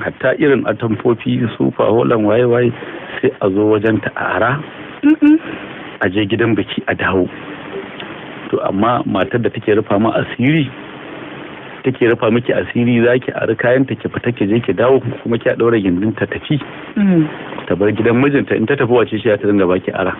hatta irin atamfofi sufa holan waye sai a zo wajen ta ara a je gidan biki a dawo. To amma matar da take rufa ma asiri take rufa miki asiri zaki ari kayan ta ki fita ki je ki dawo kuma ki daura gindin ta tafi ta bar gidan mijinta, in ta tafi wace shi ta dinga baki ara.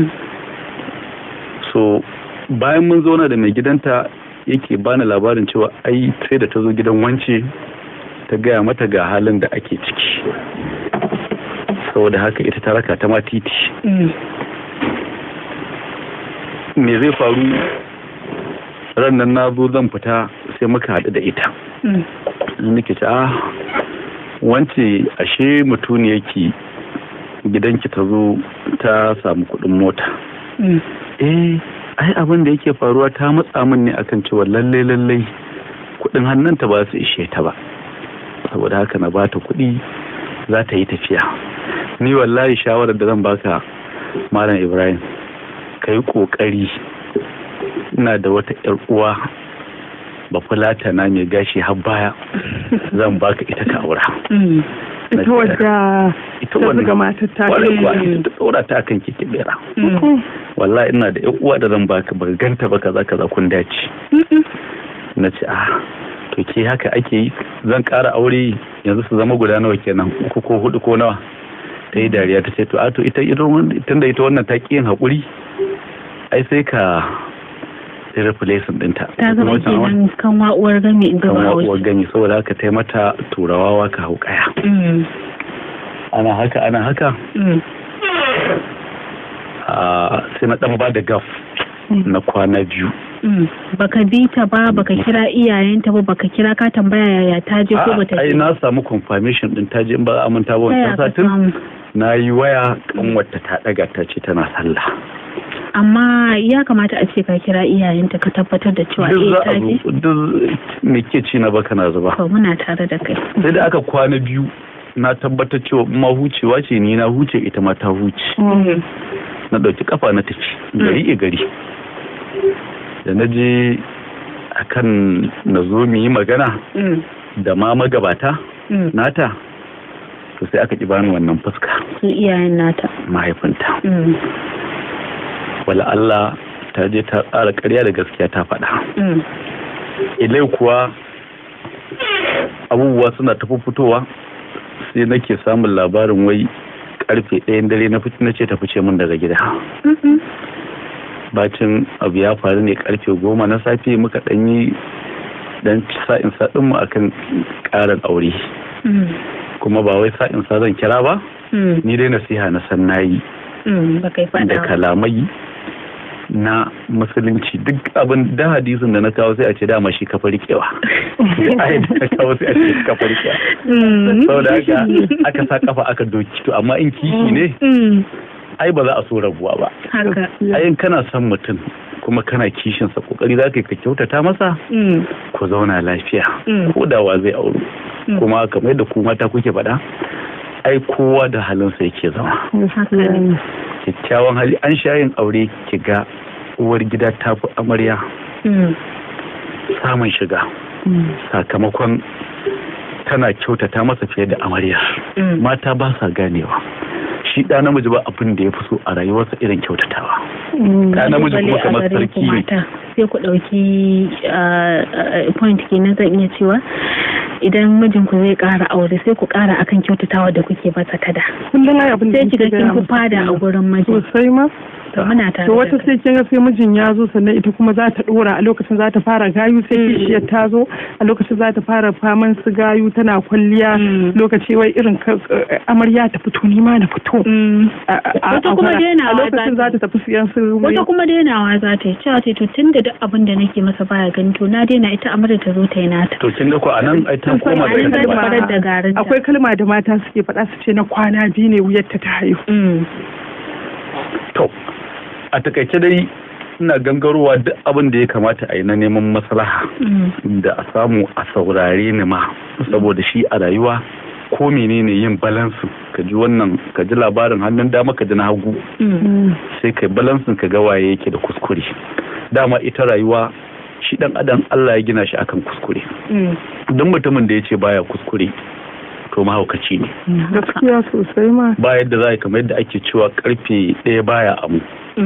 So bayan mun zauna da mai gidanta yake bani labarin cewa ai sai da ta zo gidan wance ta gaya mata ga halin da ake ciki, saboda haka ita ta raka ta ma titi. Me zai faru, ran nan na zo zan fita sai muka haɗu da ita. Nake ce wance ashe mutuniyarki gidanki ta zo ta samu kuɗin mota. Ai abin da yake faruwa ta matsa min ne akan cewa lallai kuɗin hannunta ba su ishe ta ba, saboda haka na bata kuɗi za ta yi tafiya. Ni wallahi shawarar da zan baka Malam Ibrahim, ka yi ƙoƙari, ina da wata 'yar uwa ba fulata na mai gashi har baya, zan baka ita ka aura. Ita wadda ta zuga matar ta tsora ta akan keke bera. Wallahi ina da 'yar uwa da zan baka, ba ganta ba kaza kun dace. Na ce to ke haka ake yi, zan ƙara aure yanzu su zama guda nawa kenan, 3 ko 4 ko nawa? Ta yi dariya ta ce to ita tunda ita wannan ta ƙi yin haƙuri, ai sai ka replacement ɗinta. Ta zama kenan kan wa'uwar gami in gaba haushi. Kan wa'uwar gami, saboda haka ta yi mata turawa ka hau kaya. Ana haka sai na ɗan ba da gaf na kwana 2. Baka bi ta ba, baka kira iyayenta ba, baka kira ka tambaya yaya ta je ko bata je? Ai na samu confirmation din ta je, in ba a manta ba wancan satin na yi waya kan wata ta daga ta ce tana sallah. Amma ya kamata a ce ka kira iyayenta ka tabbatar da cewa ta je. Duk me ke ci na baka na zuba. To muna tare da kai. Sai da aka kwana 2 na tabbatar cewa ma hucewa ce, ni na huce ita ma ta huce. Na dauki kafa na tafi gari. Da na je akan na zo mu yi magana da ma magabata nata, to sai aka bani wannan fuska. Su iyayen nata, mahaifinta. Wala Allah ta je ta tsara ƙarya da gaskiya ta faɗa. Ilai kuwa abubuwa suna tafi fitowa, sai nake samun labarin wai karfe 1 dare na ce ta fice min daga gida. Bacin abu ya faru ne karfe 10 na safe, muka ɗanyi dan sa'in sa ɗinmu akan ƙarin aure. Kuma ba wai sa'in sa zan kira ba, ni dai nasiha na san nayi da kalamai na musulunci. Duk abin da hadisin da na kawo sai a ce dama shi kafa rikewa, da ayat da na kawo sai a ce kafa rikewa. Saboda haka aka sa kafa aka doki. To amma in kishi ne, ai ba za a so rabuwa ba. Ayin kana son mutum kuma kana kishinsa, kokari za ka kyautata masa, ku zauna lafiya, ko da wa zai auro. Kuma kamar yadda ku mata kuke faɗa, ai kowa da halinsa yake zama. Kyakkyawan hali, an sha yin aure ki ga uwar gida ta fi amarya samun shiga, sakamakon tana kyautata masa fiye da amarya. Mata ba sa ganewa, shi ɗa namiji ba abin da ya fi so a rayuwarsa irin kyautatawa. Ɗa namiji kuma kamar sarki ne. Sai ku ɗauki point kenan, zan iya cewa idan mijinku zai ƙara aure sai ku ƙara akan kyautatawa da kuke masa kada. Kullum ai abin da sai kiga kin ku fada a gurin miji. Sosai ma. To muna tare. To wata sai kin ga sai mijin ya zo, sannan ita kuma za ta dora a lokacin, za ta fara gayu, sai kishiyar ta zo a lokacin za ta fara faman su gayu, tana kwalliya, lokaci wai irin amarya ta fito, ni ma na fito. Wata kuma denawa a lokacin za ta tafi siyan su. Wata kuma denawa za ta yi cewa to tun da duk abin da nake masa baya gani, to na daina, ita amarya ta zo ta yi nata. To kin ga ko anan ai ta koma da garin. Akwai kalma da mata suke faɗa, su ce na kwana 2 ne wuyar ta haihu. To a takaice dai ina gangarowa duk abin da ya kamata a yi na neman maslaha da a samu a saurare ni ma, saboda shi a rayuwa ko menene yin balansu, ka ji wannan, ka ji labarin hannun dama, ka ji na hagu, sai kai balansin ka ga waye yake da kuskure. Dama ita rayuwa, shi dan adam Allah ya gina shi akan kuskure. Duk mutumin da ya ce baya kuskure to mahaukaci ne. Gaskiya sosai ma. Ba yadda za a kamar yadda ake cewa karfe ɗaya baya amu.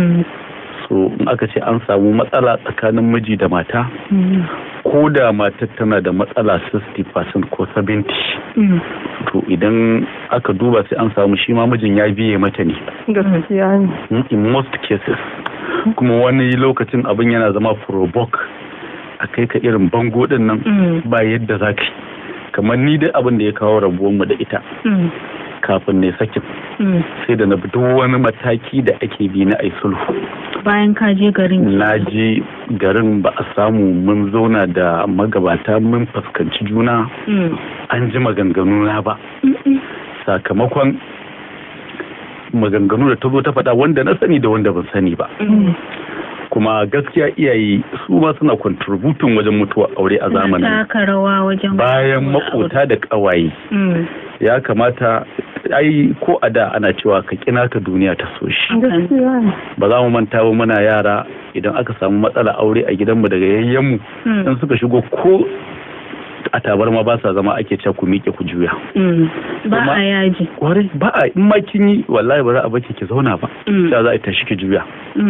So in aka ce an samu matsala tsakanin miji da mata, ko da matar tana da matsala 60% ko 70%, to idan aka duba sai an samu shi ma mijin ya biye mata ne. Gaskiya ne. In most cases. Kuma wani lokacin abin yana zama provoke a kai ka irin bango din nan ba yadda za ka yi. Kamar ni dai abin da ya kawo rabuwanmu da ita kafin ne sakin sai da na bi duk wani mataki da ake bi na ai sulhu. Bayan ka je garin? Na je garin ba a samu mun zauna da magabata mun fuskanci juna an ji maganganu na ba. Sakamakon maganganu da ta zo ta faɗa wanda na sani da wanda ban sani ba. Kuma gaskiya iyaye su ma suna contributing wajen mutuwa aure a zamanin. Taka rawa wajen bayan makota da ƙawaye. Ya kamata ai ko a da ana cewa ka kina ka duniya ta so shi. Ba za mu manta ba muna yara idan aka samu matsala aure a gidanmu daga yayyenmu in suka shigo ko a tabarma ba sa zama ake cewa ku miƙe ku juya. Ba a yaji. Kwarai ba a in ma kin yi wallahi ba za a baki ki zauna ba. Sai za a tashi ki juya.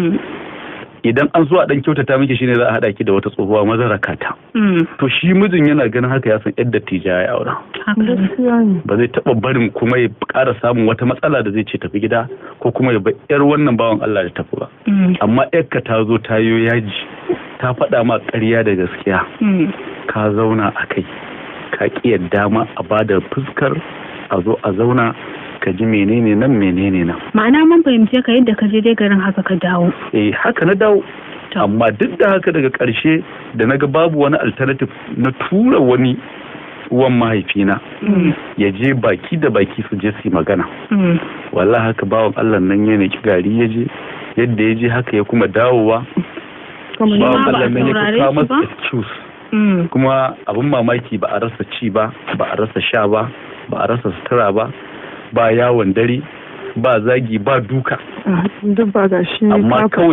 Idan an zo a dan kyautata miki shine za a hada ki da wata tsohuwa mazarakata. To shi mijin yana ganin haka ya san yadda tija ya aura. Ba zai taba barin kuma ya ƙara samun wata matsala da zai ce tafi gida ko kuma ya bar yar wannan bawan Allah da tafi ba. Amma yarka ta zo ta yo yaji ta faɗa ma ƙarya da gaskiya. Ka zauna a kai ka ƙi yadda ma a bada fuskar a zo a zauna ka ji menene nan menene nan. Ma'ana mun fahimce ka yadda ka je dai garin haka ka dawo. Haka na dawo. Amma duk da haka daga ƙarshe da naga babu wani alternative na tura wani uwan mahaifina ya je baki da baki su je su magana. Wallahi haka bawan Allah nan ya naki gari ya je yadda ya je haka ya kuma dawowa. Bawan Allah nan ya kawo masa excuse. Kuma abin mamaki ba a rasa ci ba, ba a rasa sha ba, ba a rasa sutura ba, ba yawon dare, ba zagi, ba duka. Duk ba ga shi. Amma kawai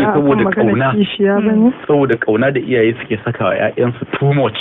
saboda kauna da iyaye suke sakawa ƴaƴansu too much,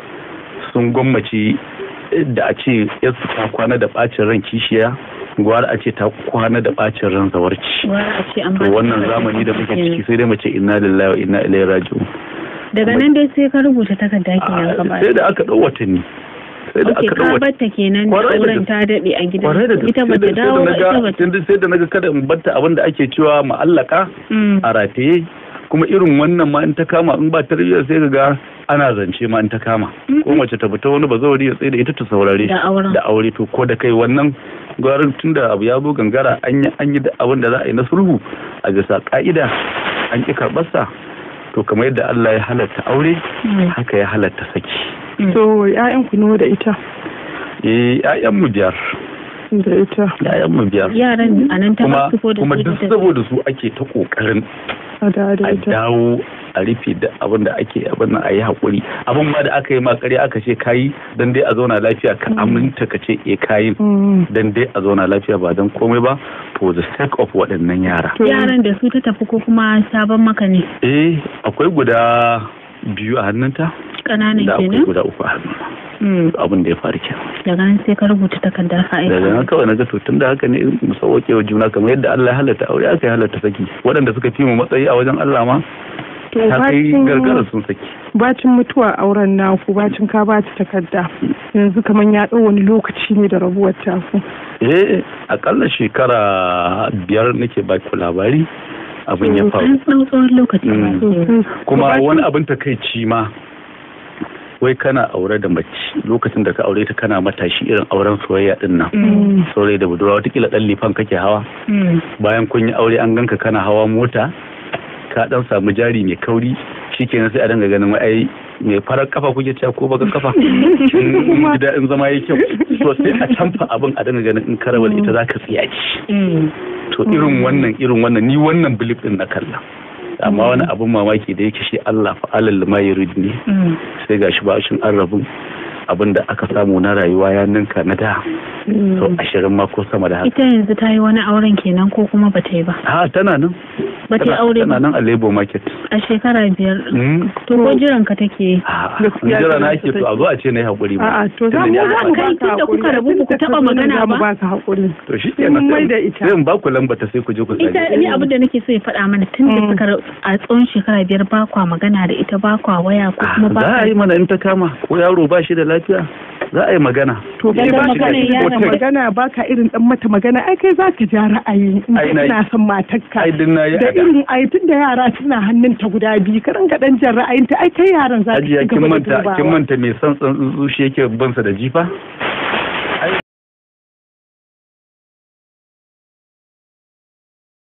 sun gwammace da a ce yarsu ta kwana da bacin ran kishiya, gwara a ce ta kwana da bacin ran zawarci. To wannan zamani da muke ciki sai dai mace inna lillahi wa inna ilaihi raji'un. Daga nan dai sai ka rubuta takarda kenan ka ba. Sai da aka dau watanni. Sai da aka dawo batta kenan da auren ta dade a gidan. Ita bata dawo ba ita bata. Sai da naga kada in batta abin da ake cewa ma'allaka a rataye, kuma irin wannan ma in ta kama in ba tarbiyya sai ga ana zance ma in ta kama. Ko mace ta fita wani bazawari ya tsaye da ita ta saurare da aure to ko da kai wannan gwarin tunda abu ya zo gangara an yi da abin da za a yi na sulhu a bisa ka'ida an ki karɓarsa. To kamar yadda Allah ya halatta aure haka ya halatta saki. So ƴaƴan ku nawa da ita? ƴaƴan mu biyar. Da ita. ƴaƴan mu biyar. Yaran anan ta asifo da kuma duk saboda su ake ta kokarin a dawo a rufe da abin da ake abin nan a yi haƙuri. Abin ma da aka yi ma ƙarya aka ce kayi dan dai a zauna lafiya ka aminta ka ce kayin dan dai a zauna lafiya ba dan komai ba for the sake of waɗannan yara. Yaran da su ta tafi ko kuma sabon maka ne? Akwai guda 2 a hannunta. Ƙananan kenan? Da akwai guda 3 a hannuna. Abin da ya faru kenan. Daga nan sai ka rubuta takarda ka aika. Daga nan kawai na ga to tun da haka ne mu sauke wa juna kamar yadda Allah ya halatta aure aka yi halatta saki. Waɗanda suka fi mu matsayi a wajen Allah ma ta kai gargara sun saki. Bacin mutuwa auren naku bacin ka ba ta takarda yanzu kamar ya ɗau wani lokaci ne da rabuwar taku. Akalla shekara 5 nake ba ku labari abin ya faru. Tsawon lokaci. Kuma wani abin takaici ma wai kana aure da mace lokacin da ka aure ta kana matashi irin auren soyayya din nan. Saurayi da budurwa watakila dan lifan kake hawa. Bayan kun yi aure an ganka kana hawa mota ka dan samu jari mai kauri shikenan sai a danga ganin wai mai farar kafa kuke cewa ko baka kafa gida in zama yayi kyau so sai a canfa abin a danga ganin in karawal ita zaka tsiyaci. To irin wannan ni wannan belief din na kalla. Amma wani abin mamaki da yake shi Allah fa'alal ma yurid ne sai gashi ba shin an rabu abin da aka samu na rayuwa ya ninka na da so 20 ma ko sama da haka. Ita yanzu ta yi wani auren kenan ko kuma ba ta yi ba? Tana nan ba ta aure ba. Tana nan a Labor Market. A shekara 5. To ko jiran ka take? Jira na ake to a zo a ce na yi haƙuri ba. A'a to za mu kai tun da kuka rabu ku taɓa magana ba. Ba ka haƙuri. To shi kenan sai in ba ku lamba ta sai ku je ku sani. Ita ni abin da nake so ya faɗa mana tun da suka a tsawon shekara 5 ba kwa magana da ita ba kwa waya ko kuma ba. Za a yi mana in ta kama ko yaro ba shi da lafiya. Za a yi magana. To kai ba ka magana ba ka irin dan mata magana ai kai za ka ja ra'ayi ina son matarka. Da irin ai tun da yara suna hannun ta guda biyu ka ranka dan jan ra'ayin ta ai kai yaran za ka kin manta me son tsuntsu shi yake bansa da jifa.